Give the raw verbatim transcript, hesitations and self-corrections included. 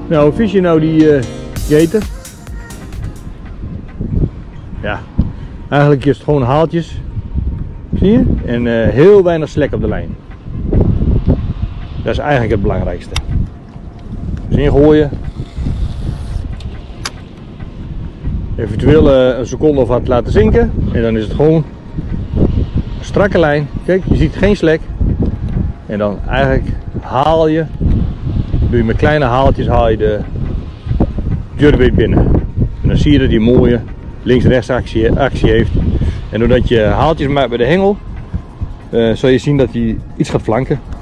Nou, vis je nou die uh, geten? Ja, eigenlijk is het gewoon haaltjes. Zie je? En uh, heel weinig slek op de lijn. Dat is eigenlijk het belangrijkste. Dus ingooien. Eventueel uh, een seconde of wat laten zinken. En dan is het gewoon een strakke lijn. Kijk, je ziet geen slek. En dan eigenlijk haal je, doe je met kleine haaltjes haal je de jerkbait binnen. En dan zie je dat die mooie links-rechts actie, actie heeft. En doordat je haaltjes maakt bij de hengel, uh, zal je zien dat hij iets gaat flanken.